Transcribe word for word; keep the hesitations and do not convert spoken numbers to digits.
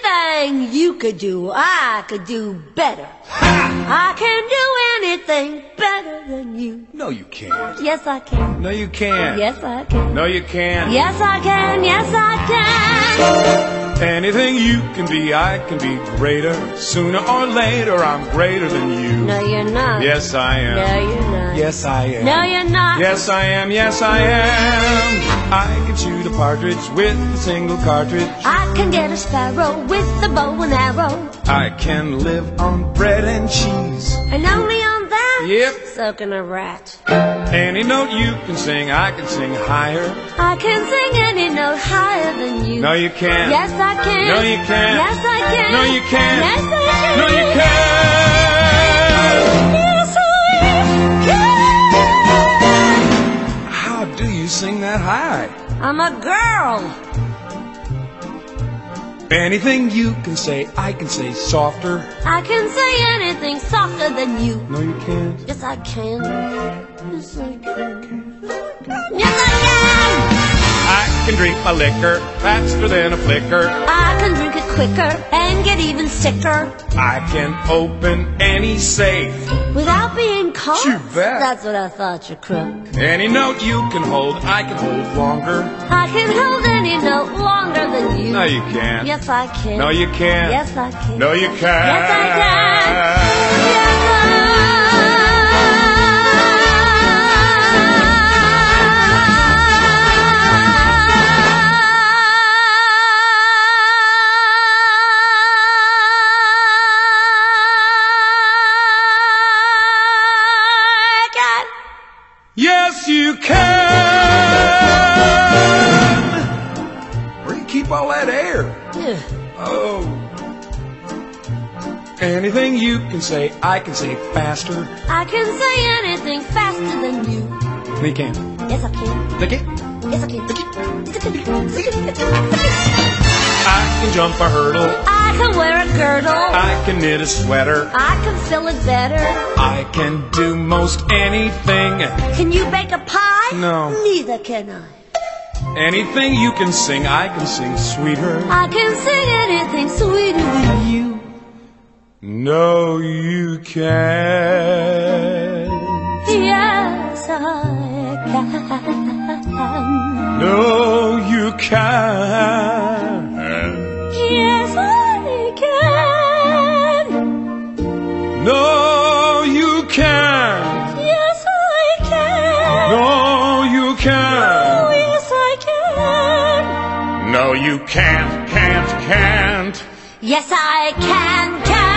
Anything you could do, I could do better. I can do anything better than you. No, you can't. Yes, I can. No, you can't. Yes, I can. No, you can't. Yes, I can. Yes, I can. Anything you can be, I can be greater. Sooner or later, I'm greater than you. No, you're not. Yes, I am. No, you're not. Yes, I am. No, you're not. Yes, I am. Yes, I am. I can shoot a partridge with a single cartridge. I can get a sparrow with a bow and arrow. I can live on bread and cheese. And only on that? Yep. So can a rat. Any note you can sing, I can sing higher. I can sing any note higher than you. No, you can't. Yes, I can. No, you can't. Yes, I can. No, you can't. Yes, I can. No, you can't. Yes, I can. How do you sing that high? I'm a girl. Anything you can say, I can say softer. I can say anything softer than you. No, you can't. Yes, I can. Yes, I can. Yes, I can. I can drink my liquor faster than a flicker. I can drink it quicker and get even sicker. I can open any safe Without being caught? You bet. That's what I thought, you crook. Any note you can hold, I can hold longer. I can hold any note longer than you. No, you can't. Yes, I can. No, you can't. Yes, I can. No, you can't. Yes, I can. Yes, Yes, you can. Where do you keep all that air? Yeah. Oh. Anything you can say, I can say faster. I can say anything faster than you. No, you can't. Yes, I can. No, you can't. Yes, I can. Yes, I can. I can jump a hurdle. I can wear a girdle. I can knit a sweater. I can fill it better. I can do most anything. Can you bake a pie? No. Neither can I. Anything you can sing, I can sing sweeter. I can sing anything sweeter than you. No, you can't. Yes, I can. No, you can't. Yes, I can. No, you can't. Yes, I can. No, you Oh, can't. yes, I can. No, you can't, can't, can't. Yes, I can, can.